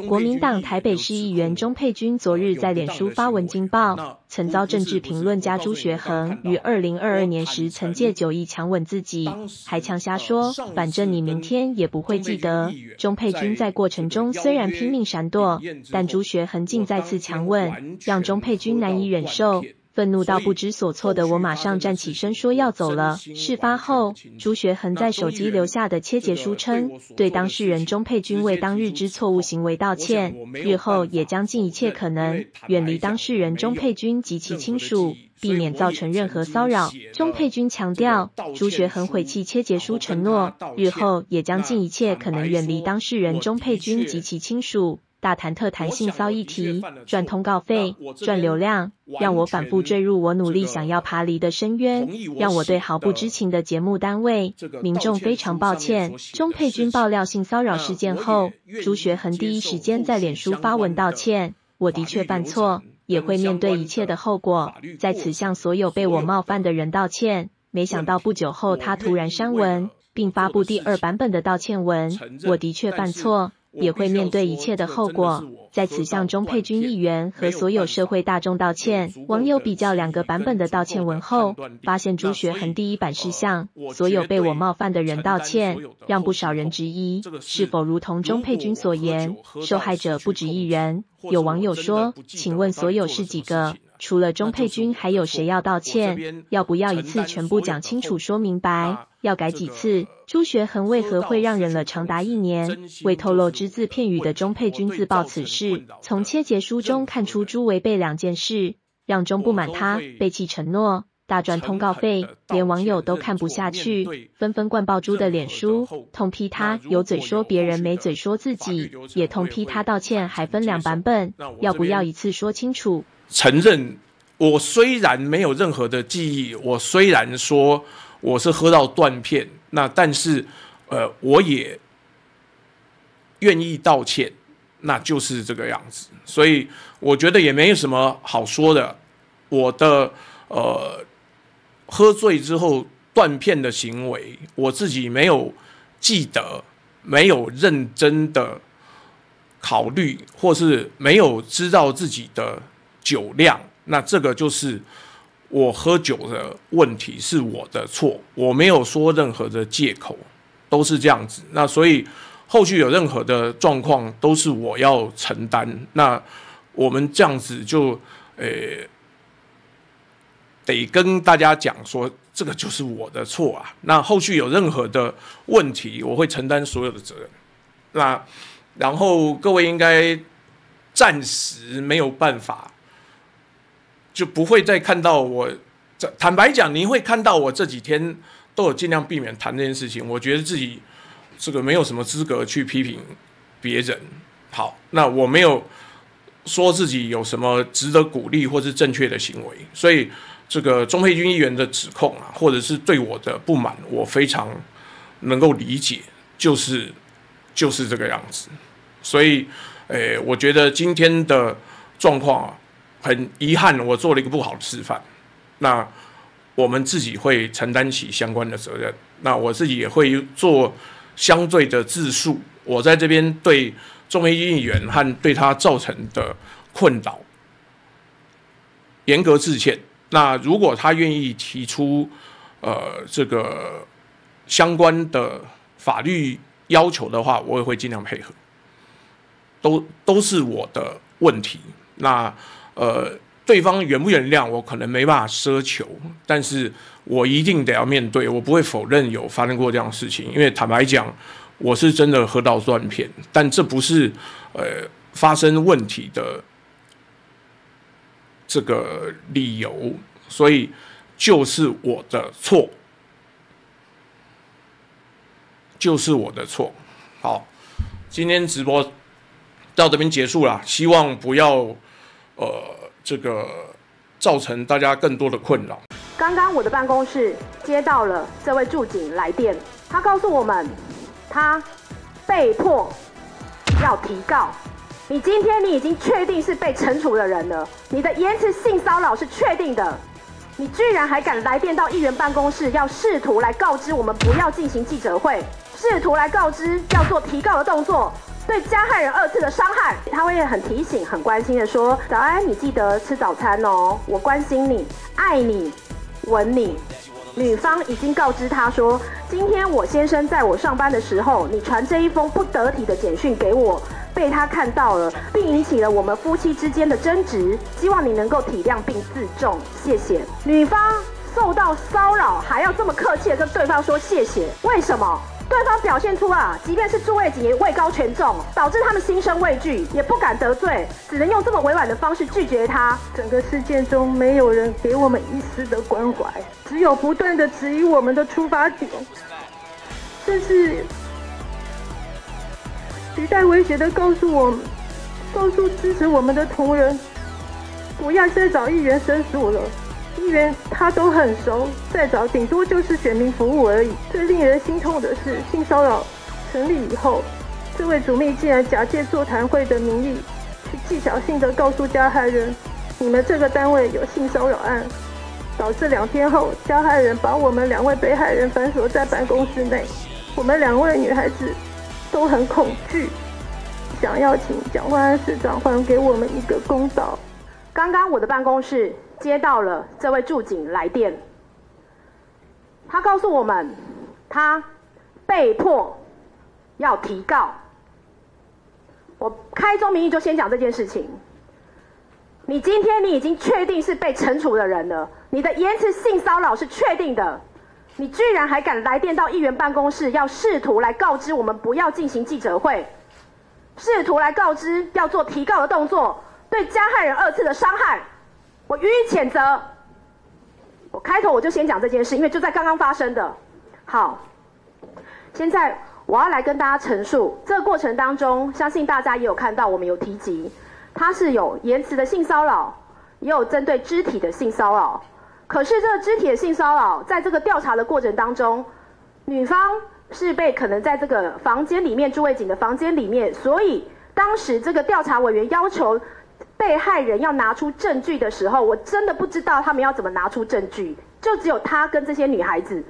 国民党台北市议员钟佩君昨日在脸书发文惊爆，曾遭政治评论家朱学恒于2022年时曾借9亿强吻自己，还呛瞎说，反正你明天也不会记得。钟佩君在过程中虽然拼命闪躲，但朱学恒竟再次强吻，让钟佩君难以忍受。愤怒到不知所措的我马上站起身说要走了。事发后，朱学恒在手机留下的切结书称，对当事人钟佩君为当日之错误行为道歉，日后也将尽一切可能远离当事人钟佩君及其亲属，避免造成任何骚扰。钟佩君强调，朱学恒毁弃切结书承诺，日后也将尽一切可能远离当事人钟佩君及其亲属。大谈特谈性骚议题，赚通告费，赚流量，让我反复坠入我努力想要爬离的深渊，让我对毫不知情的节目单位、民众非常抱歉。钟佩君爆料性骚扰事件后，朱学恒第一时间在脸书发文道歉，我的确犯错，也会面对一切的后果，在此向所有被我冒犯的人道歉。没想到不久后他突然删文，并发布第2版本的道歉文，我的确犯错，也会面对一切的后果，在此向钟佩君议员和所有社会大众道歉。网友比较2个版本的道歉文后，发现朱学恒第1版是向所有被我冒犯的人道歉，让不少人质疑是否如同钟佩君所言，受害者不止1人。有网友说，请问所有是几个？除了钟佩君还有谁要道歉？要不要一次全部讲清楚说明白？要改几次？朱学恒为何会让忍了长达1年，未透露只字片语的钟佩君自曝此事？从切结书中看出朱违背2件事，让钟不满他背弃承诺，大赚通告费，连网友都看不下去，纷纷灌爆朱的脸书，痛批他有嘴说别人没嘴说自己，也痛批他道歉还分2版本，要不要一次说清楚？ 承认我虽然没有任何的记忆，我虽然说我是喝到断片，那但是我也愿意道歉，那就是这个样子。所以我觉得也没有什么好说的。我的喝醉之后断片的行为，我自己没有记得，没有认真的考虑，或是没有知道自己的酒量，那这个就是我喝酒的问题，是我的错，我没有说任何的借口，都是这样子。那所以后续有任何的状况都是我要承担。那我们这样子就得跟大家讲说，这个就是我的错啊。那后续有任何的问题，我会承担所有的责任。那然后各位应该暂时没有办法，就不会再看到我。坦白讲，你会看到我这几天都有尽量避免谈这件事情。我觉得自己这个没有什么资格去批评别人。好，那我没有说自己有什么值得鼓励或是正确的行为，所以这个钟佩君议员的指控啊，或者是对我的不满，我非常能够理解，就是这个样子。所以，我觉得今天的状况啊，很遗憾，我做了一个不好的示范。那我们自己会承担起相关的责任。那我自己也会做相对的自述。我在这边对钟佩君议员和对他造成的困扰严格致歉。那如果他愿意提出这个相关的法律要求的话，我也会尽量配合。都是我的问题。那对方原不原谅我可能没办法奢求，但是我一定得要面对，我不会否认有发生过这样的事情，因为坦白讲，我是真的喝到断片，但这不是发生问题的这个理由，所以就是我的错，就是我的错。好，今天直播到这边结束了，希望不要这个造成大家更多的困扰。 刚刚我的办公室接到了这位驻警来电，他告诉我们，他被迫要提告。你今天你已经确定是被惩处的人了，你的延迟性骚扰是确定的，你居然还敢来电到议员办公室，要试图来告知我们不要进行记者会，试图来告知要做提告的动作， 对加害人2次的伤害。他会很提醒、很关心的说：“早安，你记得吃早餐哦，我关心你，爱你，吻你。”女方已经告知他说：“今天我先生在我上班的时候，你传这一封不得体的简讯给我，被他看到了，并引起了我们夫妻之间的争执。希望你能够体谅并自重，谢谢。”女方受到骚扰还要这么客气的跟对方说谢谢，为什么？对方表现出即便是诸位警也位高权重，导致他们心生畏惧，也不敢得罪，只能用这么委婉的方式拒绝他。 整个事件中，没有人给我们一丝的关怀，只有不断的质疑我们的出发点，甚至语带威胁的告诉支持我们的同仁，不要再找议员申诉了。议员他都很熟，再找顶多就是选民服务而已。最令人心痛的是，性骚扰成立以后，这位主秘竟然假借座谈会的名义，去技巧性的告诉加害人，你们这个单位有性骚扰案，导致2天后，加害人把我们2位被害人反锁在办公室内。我们2位女孩子都很恐惧，想要请蒋万安市长还给我们一个公道。 刚刚我的办公室接到了这位驻警来电，他告诉我们，他被迫要提告。我开宗明义就先讲这件事情。你今天已经确定是被惩处的人了，你的言辞性骚扰是确定的，你居然还敢来电到议员办公室，要试图来告知我们不要进行记者会，试图来告知要做提告的动作。对加害人2次的伤害，我予以谴责。我开头我就先讲这件事，因为就在刚刚发生的。好，现在我要来跟大家陈述这个过程当中，相信大家也有看到，我们有提及，它是有言辞的性骚扰，也有针对肢体的性骚扰。可是这个肢体的性骚扰，在这个调查的过程当中，女方是被可能在这个房间里面，诸位警的房间里面，所以当时这个调查委员要求被害人要拿出证据的时候，我真的不知道他们要怎么拿出证据，就只有他跟这些女孩子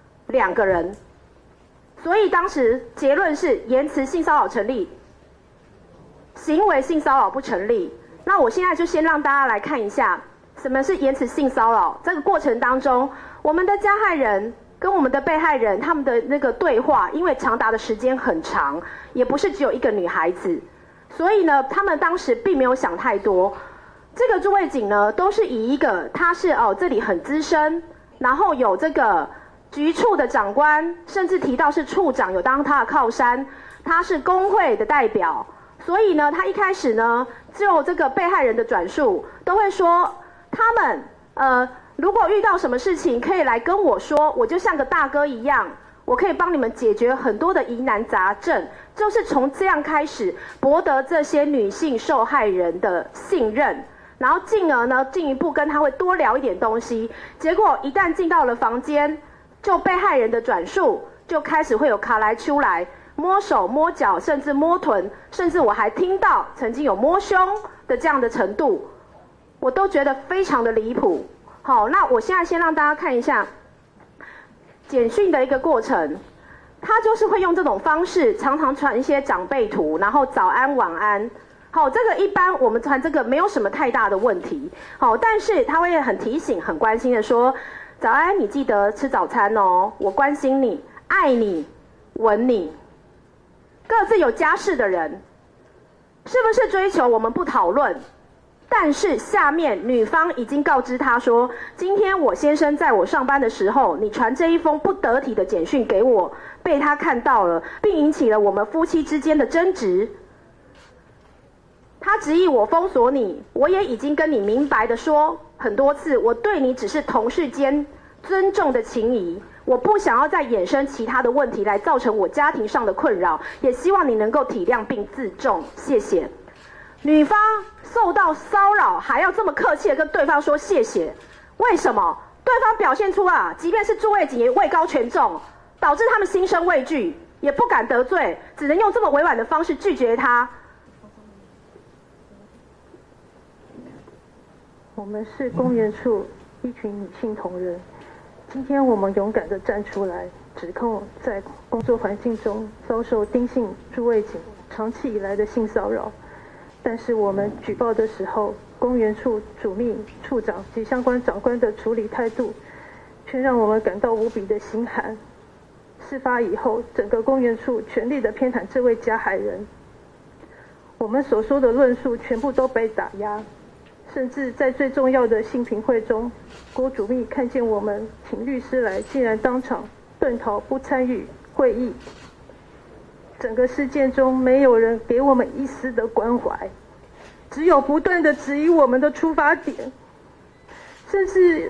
2个人，所以当时结论是言辞性骚扰成立，行为性骚扰不成立。那我现在就先让大家来看一下什么是言辞性骚扰。这个过程当中，我们的加害人跟我们的被害人他们的那个对话，因为长达的时间很长，也不是只有一个女孩子，所以呢，他们当时并没有想太多。这个诸位警呢，都是以一个他是这里很资深，然后有这个局处的长官，甚至提到是处长有当他的靠山，他是工会的代表，所以呢，他一开始呢，就这个被害人的转述都会说，他们如果遇到什么事情，可以来跟我说，我就像个大哥一样。我可以帮你们解决很多的疑难杂症，就是从这样开始博得这些女性受害人的信任，然后进而呢进一步跟他会多聊一点东西。结果一旦进到了房间，就被害人的转述就开始会有卡来出来，摸手摸脚，甚至摸臀，甚至我还听到曾经有摸胸的这样的程度，我都觉得非常的离谱。好，那我现在先让大家看一下简讯的一个过程，他就是会用这种方式，常常传一些长辈图，然后早安晚安。好，这个一般我们传这个没有什么太大的问题。好，但是他会很提醒、很关心的说：“早安，你记得吃早餐哦，我关心你，爱你，吻你。”各自有家室的人，是不是追求我们不讨论？但是下面女方已经告知他说，今天我先生在我上班的时候，你传这一封不得体的简讯给我，被他看到了，并引起了我们夫妻之间的争执。他执意我封锁你，我也已经跟你明白的说很多次，我对你只是同事间尊重的情谊，我不想要再衍生其他的问题来造成我家庭上的困扰，也希望你能够体谅并自重，谢谢。女方受到骚扰还要这么客气的跟对方说谢谢，为什么？对方表现出即便是诸位警也位高权重，导致他们心生畏惧，也不敢得罪，只能用这么委婉的方式拒绝他。 我们是公园处一群女性同仁，今天我们勇敢地站出来，指控在工作环境中遭受丁姓诸位警长期以来的性骚扰，但是我们举报的时候，公园处主秘、处长及相关长官的处理态度，却让我们感到无比的心寒。事发以后，整个公园处全力的偏袒这位加害人，我们所说的论述全部都被打压，甚至在最重要的性平会中，郭主秘看见我们请律师来，竟然当场遁逃不参与会议。整个事件中，没有人给我们一丝的关怀，只有不断的质疑我们的出发点，甚至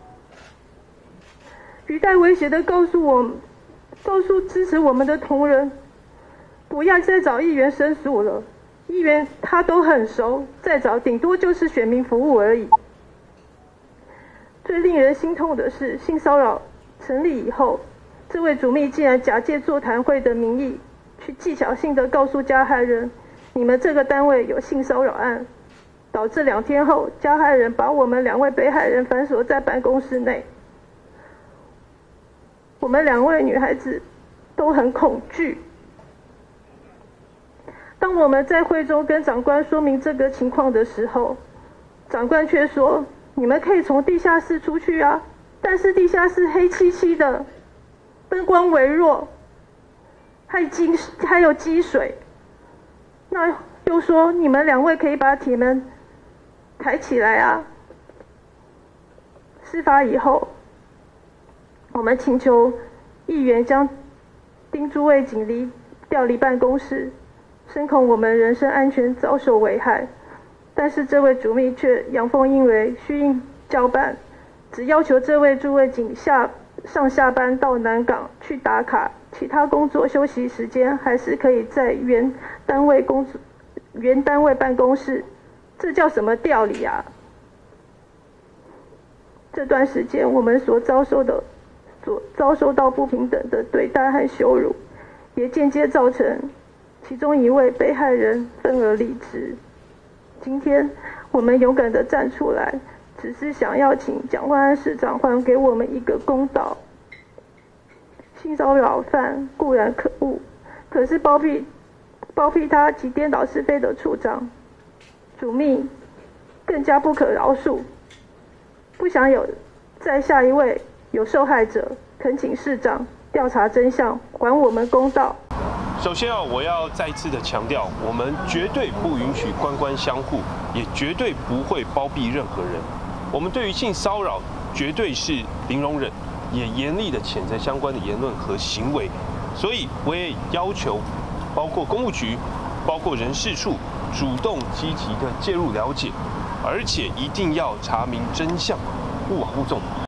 语带威胁的告诉支持我们的同仁，不要再找议员申诉了，议员他都很熟，再找顶多就是选民服务而已。最令人心痛的是，性骚扰成立以后，这位主秘竟然假借座谈会的名义，去技巧性的告诉加害人，你们这个单位有性骚扰案，导致2天后，加害人把我们2位被害人反锁在办公室内。我们2位女孩子都很恐惧。当我们在会中跟长官说明这个情况的时候，长官却说：“你们可以从地下室出去啊，但是地下室黑漆漆的，灯光微弱，还有积水。那又说你们2位可以把铁门抬起来啊。”事发以后，我们请求议员将丁诸位警调离办公室，深恐我们人身安全遭受危害。但是这位主秘却阳奉阴违，虚应交办，只要求这位诸位警上下班到南港去打卡，其他工作休息时间还是可以在原单位办公室。这叫什么调离啊？这段时间我们所遭受到不平等的对待和羞辱，也间接造成其中一位被害人愤而离职。今天我们勇敢地站出来，只是想要请蒋万安市长还给我们一个公道。性骚扰犯固然可恶，可是包庇他及颠倒是非的处长、主秘更加不可饶恕。不想有在下一位有受害者，恳请市长调查真相，还我们公道。 首先我要再一次的强调，我们绝对不允许官官相护，也绝对不会包庇任何人。我们对于性骚扰绝对是零容忍，也严厉的谴责相关的言论和行为。所以我也要求，包括公务局、包括人事处，主动积极的介入了解，而且一定要查明真相，勿往勿纵。